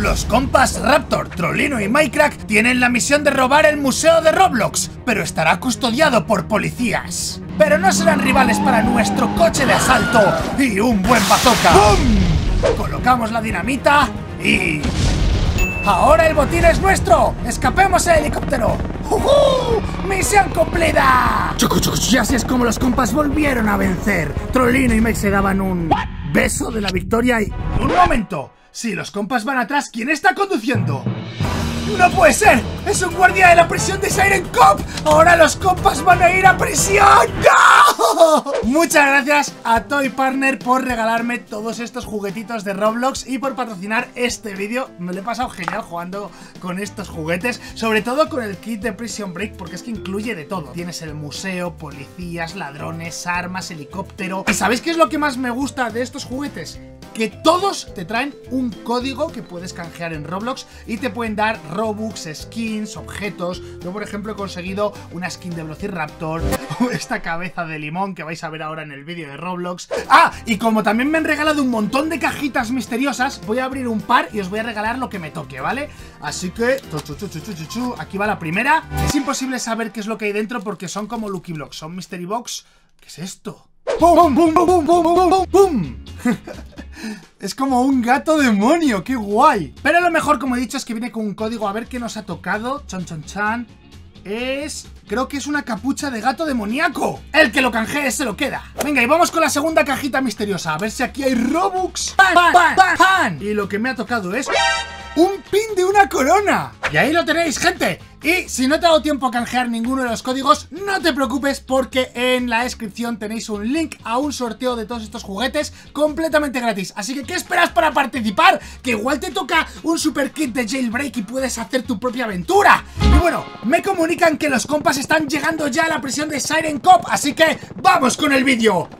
Los compas Raptor, Trollino y Minecraft tienen la misión de robar el museo de Roblox, pero estará custodiado por policías. Pero no serán rivales para nuestro coche de asalto y un buen bazooka. ¡Bum! Colocamos la dinamita y... ¡ahora el botín es nuestro! ¡Escapemos el helicóptero! ¡Misión cumplida! Y así es como los compas volvieron a vencer. Trollino y Mike se daban un beso de la victoria y... ¡un momento! Si los compas van atrás, ¿quién está conduciendo? ¡No puede ser! ¡Es un guardia de la prisión de Siren Cop! ¡Ahora los compas van a ir a prisión! ¡No! Muchas gracias a Toy Partner por regalarme todos estos juguetitos de Roblox y por patrocinar este vídeo. Me lo he pasado genial jugando con estos juguetes, sobre todo con el kit de Prison Break, porque es que incluye de todo. Tienes el museo, policías, ladrones, armas, helicóptero. ¿Y sabéis qué es lo que más me gusta de estos juguetes? Que todos te traen un código que puedes canjear en Roblox y te pueden dar Robux, skins, objetos. Yo, por ejemplo, he conseguido una skin de Velociraptor, esta cabeza de limón que vais a ver ahora en el vídeo de Roblox. ¡Ah! Y como también me han regalado un montón de cajitas misteriosas, voy a abrir un par y os voy a regalar lo que me toque, ¿vale? Así que... aquí va la primera. Es imposible saber qué es lo que hay dentro porque son como Lucky Blocks, son Mystery Box. ¿Qué es esto? ¡Pum, pum, pum, pum, pum, pum, pum, pum! Es como un gato demonio, qué guay. Pero lo mejor, como he dicho, es que viene con un código. A ver qué nos ha tocado. Chan, chan, chan. Creo que es una capucha de gato demoníaco. El que lo canjee se lo queda. Venga, y vamos con la segunda cajita misteriosa. A ver si aquí hay Robux. ¡Pan, pan, pan, pan! Y lo que me ha tocado es... ¡un pin de una corona! Y ahí lo tenéis, gente. Y si no te ha dado tiempo a canjear ninguno de los códigos, no te preocupes porque en la descripción tenéis un link a un sorteo de todos estos juguetes completamente gratis. Así que, ¿qué esperas para participar? Que igual te toca un super kit de Jailbreak y puedes hacer tu propia aventura. Y bueno, me comunican que los compas están llegando ya a la prisión de Siren Cop, así que ¡vamos con el vídeo!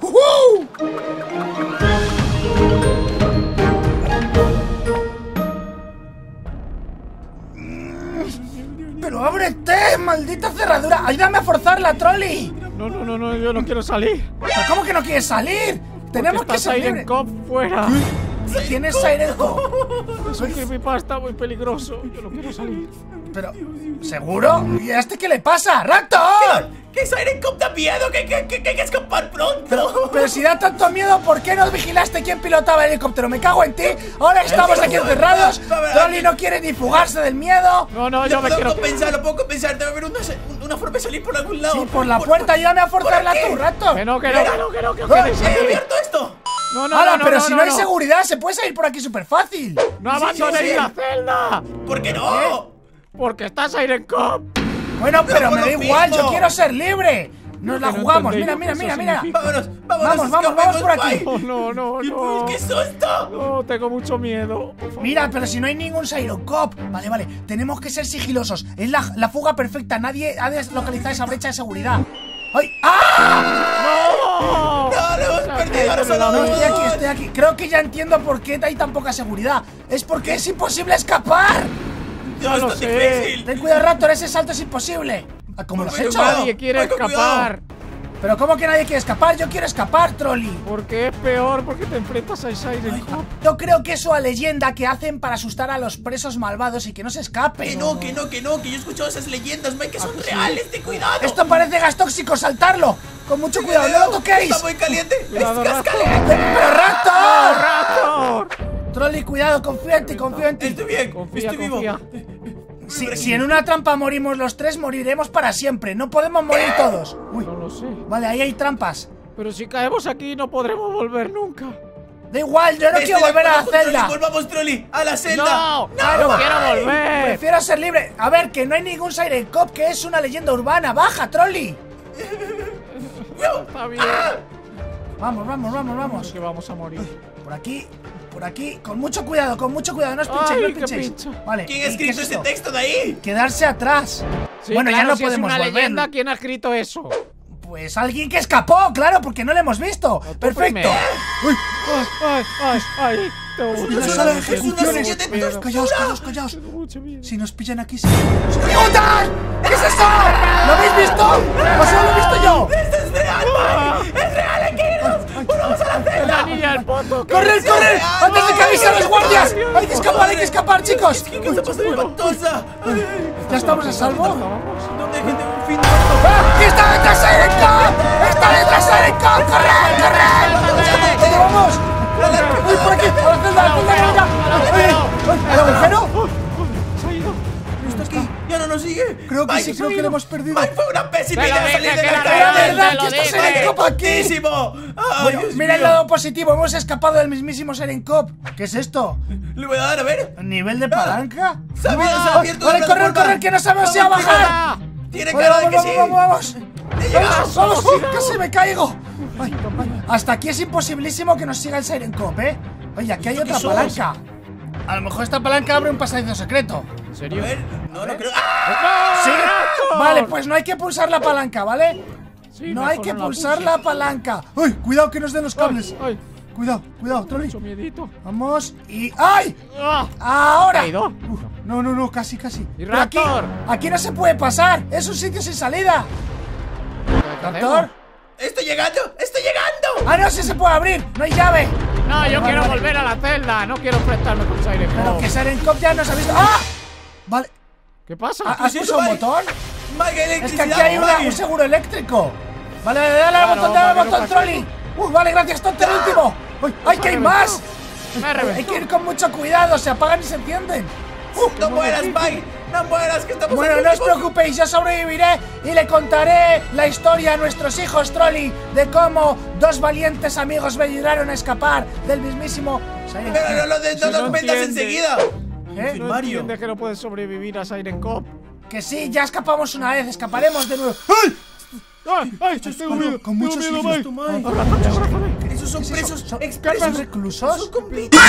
¡Pero ábrete, maldita cerradura! ¡Ayúdame a forzarla, Trolli! No, yo no quiero salir. ¿Pero cómo que no quieres salir? Tenemos que salir. Siren Cop fuera. ¿Quién es Siren Cop? Es un creepypasta muy peligroso. Yo no quiero salir. Pero, ¿seguro? ¿Y a este qué le pasa? ¡Raptor! ¡Que Siren Cop da miedo! ¡Que hay que escapar pronto! Pero si da tanto miedo, ¿por qué no vigilaste quién pilotaba el helicóptero? ¡Me cago en ti! ¡Ahora estamos aquí encerrados! ¡Trolli no quiere ni fugarse del miedo! No, yo me quiero... Lo puedo compensar. Debe haber una forma de salir por algún lado. Sí, por la puerta. Ayúdame a forzarla tú, Raptor. Que no. ¡He abierto esto! Pero si no hay seguridad, se puede salir por aquí súper fácil. ¡No abandonéis la celda! ¿Por qué no? Porque está Siren Cop. Bueno, pero me da igual, mismo. yo quiero ser libre. Nos la jugamos, mira. Vamos por aquí. No. ¡Qué susto! No, tengo mucho miedo. Mira, pero si no hay ningún Siren Cop. Vale, tenemos que ser sigilosos. Es la fuga perfecta, nadie ha deslocalizado esa brecha de seguridad. ¡Ay! ¡Ah! ¡No, lo hemos perdido! ¡Ahora solo No, estoy aquí. Creo que ya entiendo por qué hay tan poca seguridad. Es porque es imposible escapar. ¡No, esto es difícil! Ten cuidado, Raptor, ese salto es imposible. ¿Cómo lo has hecho? Nadie quiere escapar. ¿Pero cómo que nadie quiere escapar? Yo quiero escapar, Trolli. Porque es peor, porque te enfrentas a Siren Cop. Yo creo que es una leyenda que hacen para asustar a los presos malvados y que no se escapen. Que no, que yo he escuchado esas leyendas, Mike, que son reales, ten cuidado. Esto parece gas tóxico, saltarlo. Con mucho cuidado, no lo toquéis. Está muy caliente. Cuidado, ¡Es caliente! ¡Pero Raptor! ¡Raptor! Trolli, cuidado, confío en ti. Estoy bien, estoy vivo. Si en una trampa morimos los tres, moriremos para siempre. No podemos morir todos. Uy, no lo sé. Vale, ahí hay trampas. Pero si caemos aquí no podremos volver nunca. Da igual, yo no quiero volver a la celda. Volvamos, Trolli, a la celda. No quiero volver. Prefiero ser libre. A ver, que no hay ningún Siren Cop, que es una leyenda urbana. Baja, Trolli. Está bien. Vamos. Que vamos a morir. Por aquí, con mucho cuidado, no os pinchéis, Vale. ¿Quién ha escrito ese texto de ahí? Quedarse atrás. Sí, bueno, claro, ya no si podemos es una volver. leyenda, ¿quién ha escrito eso? Pues alguien que escapó, claro, porque no lo hemos visto. Perfecto. Ay. Una sala de ejecuciones. Callaos. Si nos pillan aquí, nos ejecutan. ¿Qué es eso? ¿Lo habéis visto? ¿O solo lo he visto yo? ¡Esto es real, Mike! ¡Es real! ¡Hay que irnos! ¡Volvamos a la ¡La niña del foto! ¡Corred, corred! ¡Antes de que avisen los guardias! Hay que escapar, chicos! ¿Qué está pasando, espantosa? ¿Ya estamos a salvo? No dejen de un fin. ¡Ah! ¡Está detrás Siren Cop! ¡Está detrás Siren Cop! ¡Corred, corred! ¿Dónde vamos? ¡Uy, por aquí! ¡A la celda, ¿El agujero? ¡Se ha ido! ¿Está aquí? ¿Ya no nos sigue? Creo que sí, Mike, creo que lo hemos perdido. Mike, fue una pésima Te lo idea dije salir de que la era carrera. real, ¿Verdad te lo que está dije. Siren Cop aquí? ¡Buenísimo! ¡Ay, Bueno, Dios mira el mío! lado positivo, hemos escapado del mismísimo Siren Cop. ¿Qué es esto? Le voy a dar, a ver. ¿Nivel de palanca? Se ha abierto Vale, la correr, puerta. correr, que no sabemos si va a bajar. Tiene Vale, cara de que vamos, sí. vamos. Llegamos. Vamos, casi me caigo. Ay, ay, hasta aquí es imposibilísimo que nos siga el Siren Cop, ¿eh? Oye, aquí hay ¿Esto otra qué somos? palanca. A lo mejor esta palanca abre un pasadizo secreto. ¿En A serio? ver, no creo. ¡Ah! ¿Sí? Vale, pues no hay que pulsar la palanca, ¿vale? Sí, No mejor hay que no la pulsar pulses. la palanca. ¡Uy! Cuidado que nos den los cables. ¡Ay! Cuidado, cuidado, Trolli. Mucho miedito. Vamos y... ¡Ay! ¡Ah! ¡Ahora! ¿Ha caído? Uf, no, casi. ¿Y Pero aquí, Raptor? aquí no se puede pasar. Es un sitio sin salida. ¿Raptor? ¡Estoy llegando! ¡Estoy llegando! Ah, no, sí se puede abrir. No hay llave. No, yo quiero vale. volver a la celda. No quiero enfrentarme con Siren Pero Cop. que Siren Cop ya nos ha visto. ¡Ah! Vale. ¿Qué pasa? ¿Has sí, pulsado un Mike. botón? Mike, Es que electricidad, aquí hay Mike. un seguro eléctrico. Vale, dale al Claro, botón, dale al para que no botón, pase. Trolli. Vale, gracias, tonto, el último. ¡Uy! ¡Ay, que hay más! Me Hay reventó. que ir con mucho cuidado, se apagan y se encienden. ¡No mueras, Mike! ¡No mueras, que estamos Bueno, aquí no os vivos! preocupéis, yo sobreviviré y le contaré la historia a nuestros hijos Trolli de cómo dos valientes amigos me ayudaron a escapar del mismísimo Siren Pero no Cop. lo Si no nos metas entiende. enseguida. ¿Eh? ¿No Mario. entiendes que no puedes sobrevivir a Siren Cop? Que sí, ya escapamos una vez, escaparemos de nuevo. ¡Ay! ¡Ay! Tengo miedo. Con muchos Tengo miedo, hijos, Mike. Mike. Abrázame. Esos son presos ¿Son expresos. reclusos? Son completos.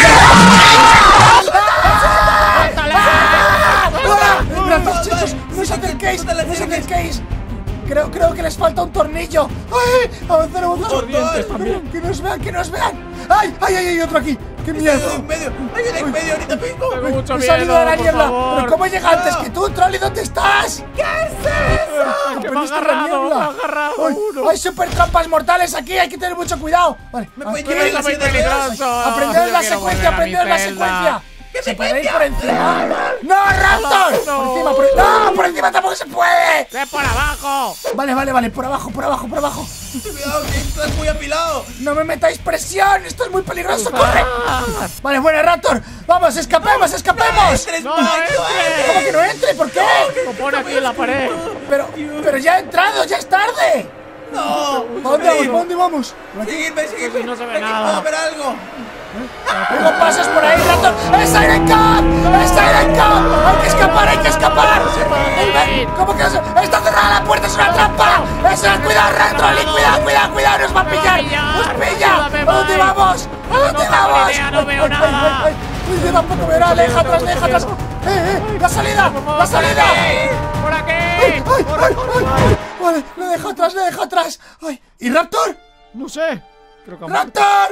¡Gracias, chicos! ¡No os acerquéis! ¡No os acerquéis! Creo que les falta un tornillo. ¡Ay! ¡Avanzar, avanzar! Dientes también. ¡Que nos vean, que nos vean! ¡Ay! ¡Ay, ay, hay otro aquí! ¡Qué Hay miedo! en medio. Hay uno en medio ahorita mismo. Tengo mucho ¡Me he miedo, salido de la por niebla! favor. ¿Pero cómo llega antes que tú, Trolli? ¿Dónde estás? ¿Qué es eso? ¡Ay, que me ha ¡Perdiste la agarrado! ¡Me niebla! ha agarrado ¡Ay! uno! ¡Hay super trampas mortales aquí! ¡Hay que tener mucho cuidado! Vale, ¿Me puede aquí. llevar ¡Es la muy silla de ruedas? peligroso! ¡Aprended Yo la quiero secuencia! volver a mi ¡Aprended la celda. secuencia! ¿Qué ¿Se puede ir secuencia? por encima? ¡No, Raptor! No. ¡Por encima! ¡No! ¡Por encima tampoco se puede! ¡Ve por abajo! Vale, por abajo. Cuidado, que estás muy apilado. ¡No me metáis presión! ¡Esto es muy peligroso! ¡Corre! Vale, bueno, Raptor. ¡Vamos, escapemos! ¡Entres, ¡No Mike! entres! ¿Cómo que no entre? ¿Por qué? Lo pone aquí en la pared. Pero ya he entrado, ya es tarde. ¡No! ¿Para dónde vamos? Seguidme. Pues no se ve Aquí nada. puedo ver algo. Tengo pasos por ahí, Raptor. ¡Es Siren Cop! ¡Es Siren Cop! ¡Hay que escapar, hay que escapar! ¿Cómo que eso? ¡Está cerrada la puerta! ¡Es una trampa! ¡Eso es! ¡Cuidado, Raptor! ¡Cuidado! ¡Nos va a pillar! ¡Nos pilla! Ayúdame, ¿A dónde Mike. vamos? ¿A dónde No tengo vamos? ni idea, no veo nada. Yo tampoco veo nada. Deja atrás. ¡La salida! ¡La salida! ¡Por aquí! ¡Ay! Vale, lo dejo atrás. ¡Ay! ¿Y Raptor? No sé. Creo que ¡Raptor!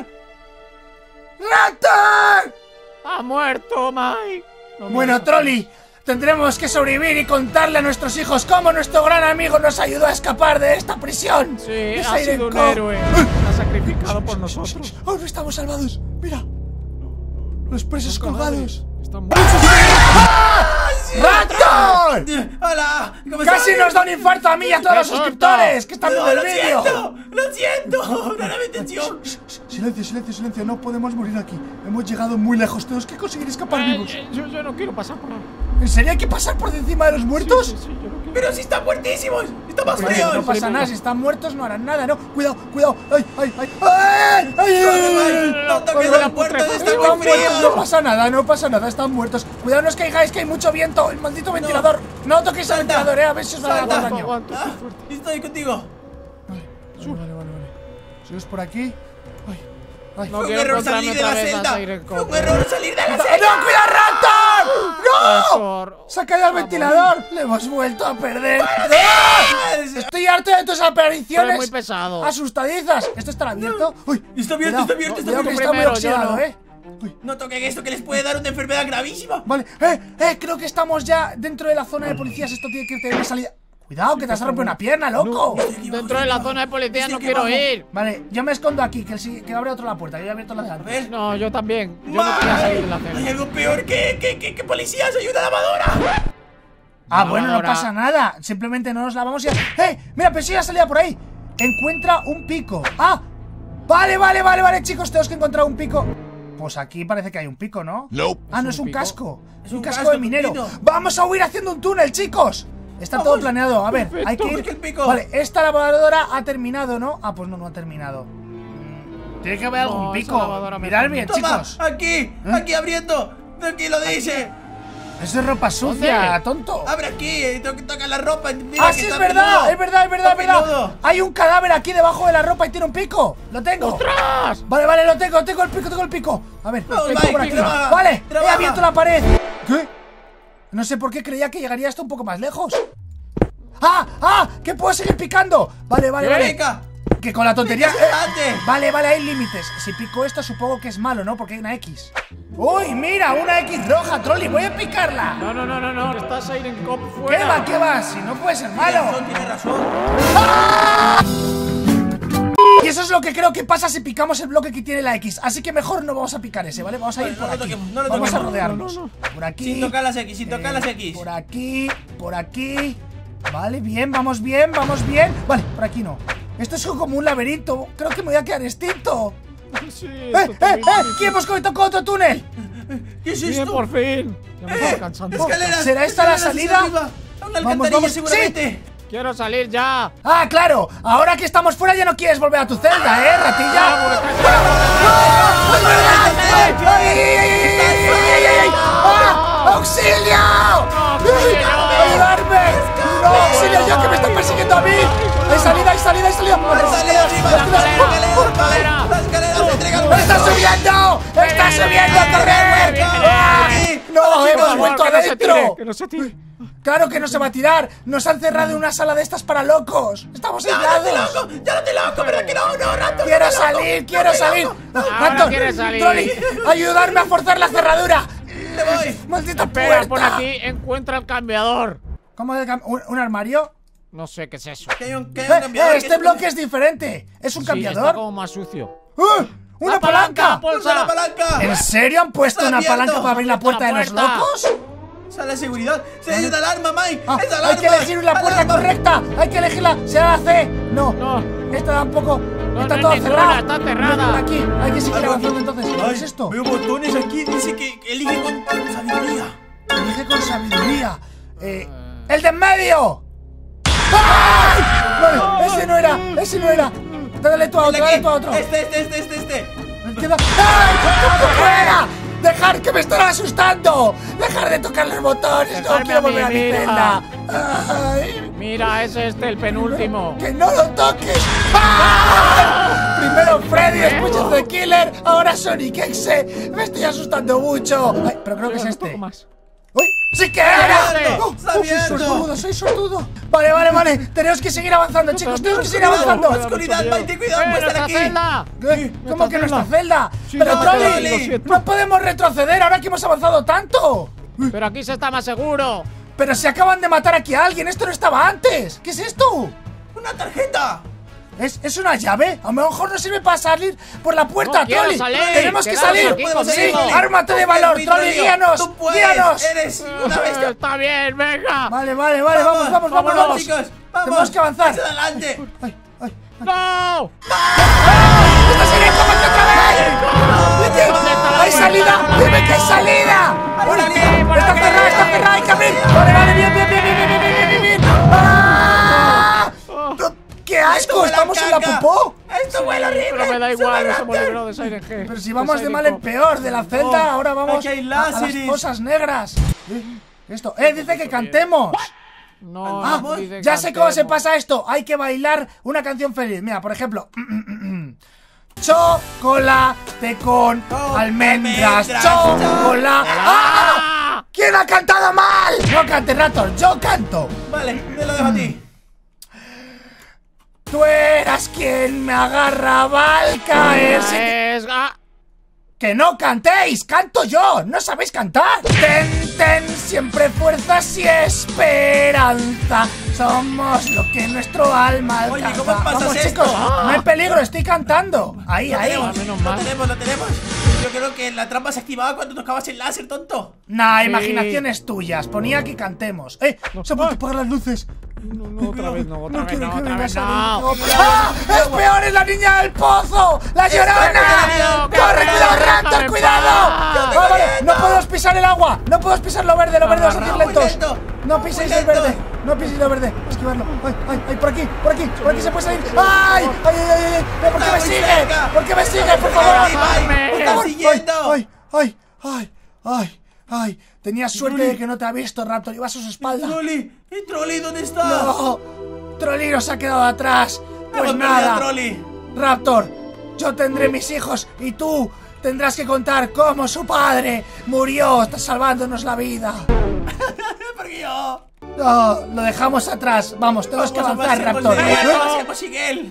ha muerto, Mike. No me Bueno, dejes. Trolli, tendremos que sobrevivir y contarle a nuestros hijos cómo nuestro gran amigo nos ayudó a escapar de esta prisión. Sí, De ha Siren sido un Cop. héroe. Se ha sacrificado por nosotros. ¡Oh, no estamos salvados! ¡Mira! Los presos colgados. Está muerto. ¡Raptor! ¡Hola! ¿Cómo ¡Casi estás? nos da un infarto a mí y a todos los ¡Qué suscriptores que están No, viendo lo el vídeo! siento, lo siento. No era mi intención. Silencio, no podemos morir aquí. Hemos llegado muy lejos, tenemos que conseguir escapar vivos. Yo no quiero pasar por ahí. ¿En serio hay que pasar por encima de los muertos? Sí, yo no quiero. Pero si están muertísimos. Estamos Oye, fríos. no pasa nada, si están muertos no harán nada, ¿no? Cuidado. ¡Ay! No toques Vale, la puerta, está están muy muertos, frío. no pasa nada, están muertos. Cuidado, no os caigáis, que hay mucho viento. El maldito ventilador. No toquéis el Salta. ventilador, a ver si os va a hacer Salta. daño. Aguanto, Ah, estoy fuerte. estoy contigo. Vale. ¿Seguimos por aquí? Ay. No Fue un quiero error encontrarme salir de otra la vez a celda. Siren Fue Cop. un error salir de la ¡No, celda. cuidado, Raptor! ¡No! Raptor. ¡Se ha caído el ventilador! ¡Le hemos vuelto a perder! ¡Ah! Estoy harto de tus Pero apariciones es muy pesado. asustadizas. ¿Esto estará abierto? ¡Uy! Está abierto, está abierto, está Cuidado que abierto. está muy Primero, yo oxidado, no. ¿eh? Uy. No toquen esto que les puede dar una enfermedad gravísima. Vale, creo que estamos ya dentro de la zona de policías. Esto tiene que tener una salida. Cuidado, que te has roto una pierna, loco. Dentro de la zona de policía no quiero ir. Vale, yo me escondo aquí, que abre otra la puerta. Yo ya he abierto la de antes. No, yo también. Yo no quería salir de la cena. Hay algo peor que policías. ¡Ayuda lavadora! Ah, bueno, no lavadora. pasa nada. Simplemente no nos lavamos y... ¡Eh! Mira, pensé ya salía por ahí. Encuentra un pico. ¡Ah! Vale, chicos, tenemos que encontrar un pico. Pues aquí parece que hay un pico, ¿no? Ah, no, es un pico? casco. Es un casco casco de minero. pino. ¡Vamos a huir haciendo un túnel, chicos! Está todo planeado. A ver, hay que ir... el pico. Vale, esta lavadora ha terminado, ¿no? Ah, pues no ha terminado. Tiene que haber algún No, esa pico. lavadora me Mirad está- bien, ¡Toma! chicos. Aquí abriendo. Aquí lo dice. Eso es ropa sucia, ¿Dónde? tonto. Abre aquí. Toca la ropa. Mira Ah, que sí, es está verdad, peludo. es verdad, Está verdad. peludo. Hay un cadáver aquí debajo de la ropa y tiene un pico. Lo tengo. ¡Ostras! Vale, lo tengo el pico. A ver, Vamos, esto Mike, por aquí. trabaja, Vale, he trabaja. abierto la pared. ¿Qué? No sé por qué creía que llegaría esto un poco más lejos. ¡Ah! ¡Que puedo seguir picando! Vale. Venga. Que con la tontería... Fíjate. Vale, hay límites. Si pico esto supongo que es malo, ¿no? Porque hay una X. ¡Uy, mira! Una X roja, Trolli. Voy a picarla. No. Estás ahí en cop ¿Qué fuera. va? Si no puede ser malo. Tiene razón. Y eso es lo que creo que pasa si picamos el bloque que tiene la X. Así que mejor no vamos a picar ese, ¿vale? Vamos a ir Vale, por no lo aquí. toquemos, no lo Vamos a toquemos. rodearnos. Por aquí. Sin tocar las X, sin tocar las X. Por aquí. Vale, bien, vamos bien. Vale, por aquí no. Esto es como un laberinto. Creo que me voy a quedar extinto. Sí, esto está muy difícil. ¿Qué hemos tocado otro túnel? ¿Qué es Bien, esto? por fin. Ya me estoy cansando. Escaleras. ¿Será esta la escaleras hacia salida? arriba. A una alcantarilla Vamos. seguramente. Quiero salir ya. Ah, claro. Ahora que estamos fuera ya no quieres volver a tu celda, ratilla. ¡Ah! ¡Auxilio! ¡Ayudarme! ¡No, auxilio! ¡Yo que me están persiguiendo a mí! ¡Hay salida! La escalera arriba. La escalera se entrega. ¡Está subiendo! ¡Está subiendo! ¡Correr! ¡No! ¡Hemos vuelto adentro! Que no se tire. ¡Claro que no se va a tirar! ¡Nos han cerrado en una sala de estas para locos! ¡Estamos aislados! ¡Ya no te loco! ¡Pero que no, Rato! ¡Quiero salir! Ahora ¡Rato! quieres salir. ¡Trolli! ¡Ayudarme a forzar la cerradura! ¡Te voy! ¡Maldita Espera, puerta! por aquí encuentra el cambiador. ¿Cómo ¿Un armario? No sé qué es eso. Que hay un cambiador. Este bloque es diferente. ¿Es un Sí, está cambiador? como más sucio. ¡Una ¡La palanca! ¡Pulsa la palanca! ¿En serio han puesto Está una abierto. palanca para abrir la puerta de los puerta. locos? ¡Sale de seguridad! ¡Se ayuda alarma, Mike! Ah, ¡Es alarma! hay que elegir la puerta ¡Alarma! correcta. Hay que elegirla. ¿Será la C? No. No. Esta tampoco. Está no todo es ninguna, cerrado. está cerrada. Por aquí. Hay que seguir Algo avanzando aquí. entonces. ¿Qué Ay, es esto? Veo botones aquí. Dice que elige con sabiduría. Elige con sabiduría. ¡El de en medio! ¡Ay! Vale, ese no era. Dale tú a otro, dale tú a otro. Este. Queda... ¡Ay! ¡Fuera! ¡Dejar que me están asustando! ¡Dejar de tocar los botones! ¡No Dejarme quiero a mí, volver a mi mira. celda! ¡Ay! Mira, es este el penúltimo. ¡Que no lo toques! ¡Ay! Primero Freddy, después es The Killer, ahora Sonic Exe. Me estoy asustando mucho. Ay, pero creo que es Un este. poco más. ¡Uy! ¡Sí que era! abierto! ¡Está abierto! Soy sortudo. Vale. Tenemos que seguir avanzando, chicos. Tenemos que seguir avanzando. Oscuridad, Mike, ten cuidado, puede estar nuestra aquí. celda! ¿Qué? ¿Cómo que Nuestra nuestra celda? Sí, Pero no, Trolli, lo siento. no podemos retroceder ahora que hemos avanzado tanto. Pero aquí se está más seguro. Pero se acaban de matar aquí a alguien. Esto no estaba antes. ¿Qué es esto? ¡Una tarjeta! ¿Es una llave? A lo mejor no sirve para salir por la puerta, No quiero Trolli. salir. Tenemos que Quedaos salir. aquí Sí, conmigo. ármate de valor, Trolli. Guíanos. ¡Tú puedes! Guíanos. ¡Eres una bestia! Está bien, venga. Vale, vamos, vámonos, chicos! ¡Vamos! Tenemos que avanzar. ¡Hacia adelante! Ay. ¡No! ¡Está saliendo otra vez! ¿Dónde está la ¡Hay puerta? salida! ¡Dime que hay salida! Por aquí, por ¡Está aquí. cerrada! ¡Hay que abrir! Vale, bien. ¡Ah! ¡Qué asco! huele a ¡Estamos en la caca! popó! ¡Esto huele horrible! Pero me da igual, ¡Se nos va hemos a librado de Siren G. Pero si vamos de mal en peor, de la celda, ahora vamos aquí hay a las láseres. cosas negras. Esto, dice que cantemos. No, Ah, dice ya sé cómo se cantemos. pasa esto. Hay que bailar una canción feliz. Mira, por ejemplo, chocolate con almendras. almendras, Chocolate. ¡Ah! ¡Ah! ¿Quién ha cantado mal? No cante, Raptor, yo canto. Vale, te lo dejo a ti. Tú eras quien me agarraba al caer. Es... ah, ¡Que no cantéis! ¡Canto yo! ¡No sabéis cantar! ¡Ten tensión! siempre fuerzas y esperanza. Somos lo que nuestro alma alcanza. Oye, ¿cómo pasas Vamos, esto? chicos, no hay peligro, estoy cantando. Ahí, Lo ahí. tenemos, menos lo mal. tenemos, lo tenemos. Yo creo que la trampa se activaba cuando tocabas el láser, tonto. Nah, Sí. imaginaciones tuyas. Ponía que cantemos. Se han vuelto a apagar las luces. No, otra vez no, otra vez quiero no, que otra vengas vez a no. ver. ¡Ah! ¡Es peor! ¡Es la niña del pozo! ¡La llorona! ¡Corre, cuidado, Raptor! ¡Cuidado! Ah, vale, no podemos pisar el agua. No podemos pisar lo verde. Lo verde va a ser Muy lentos. lento. No piséis Muy el verde. lento. No piséis lo verde. Esquivarlo. ¡Ay, ay, ay! Por aquí, por aquí. Por aquí se puede salir. ¡Ay! ¡Ay, ay, ay! ay! ¿Pero ¿por qué me Está muy sigue? cerca. ¿Por qué me sigue? ¡Por favor! Ay, Mike, Por estás favor. siguiendo. ¡Ay, ay, ay! ¡Ay, ay! Tenías suerte de que no te ha visto, Raptor. Ibas a su espalda. ¿El Trolli dónde está? ¡No! Trolli se ha quedado atrás. Pues Hemos perdido nada. a Trolli. Raptor, yo tendré mis hijos y tú tendrás que contar cómo su padre murió salvándonos la vida. Porque yo. No, lo dejamos atrás. Vamos, tenemos que avanzar, Raptor. Pasemos sin él.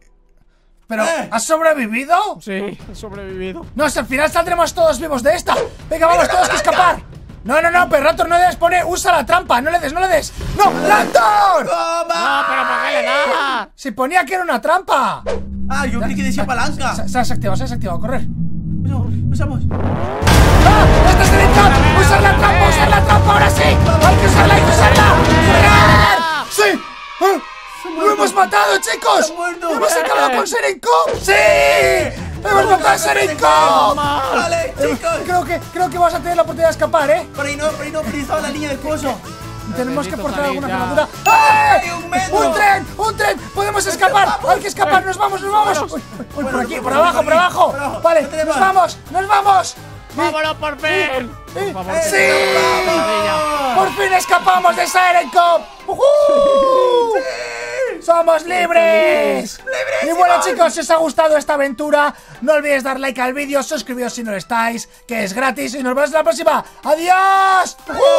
Pero, ¿has sobrevivido? Sí, he sobrevivido. No, si al final saldremos todos vivos de esta. Venga, vamos, tenemos que escapar. No, pero Raptor, no debes poner. Usa la trampa, no le des. ¡No, Raptor! ¡Toma! No, pero ¿por qué le da? Si ponía que era una trampa. Ah, yo creí que decía palanca. Se ha desactivado, correr. Usamos. ¡Ah! ¡Este es el intento! ¡Usar la trampa, ahora sí! ¡Hay que usarla, ¡correr! ¡Sí! ¡Lo hemos matado, chicos! ¡Se ha muerto! ¡Hemos acabado con Serencop! ¡Sí! ¡Hemos matado a Serencop! Vale, chicos. Creo que vas a tener la oportunidad de escapar, ¿eh? Por ahí no, estaba la línea del pozo. Tenemos que Necesito forzar salir alguna ya. armadura. ¡Ay, ¡Eh! un metro! ¡Un tren! ¡Podemos escapar! ¡Hay que escapar! ¡Nos vamos! Uy, por aquí, por abajo! Vale, nos vamos! ¡Vámonos por fin! Por favor, ¡Sí! maravilla. ¡Por fin escapamos de Serencop! ¡Somos libres! Y bueno, chicos, si os ha gustado esta aventura, no olvidéis dar like al vídeo, suscribiros si no lo estáis, que es gratis, y nos vemos en la próxima. ¡Adiós!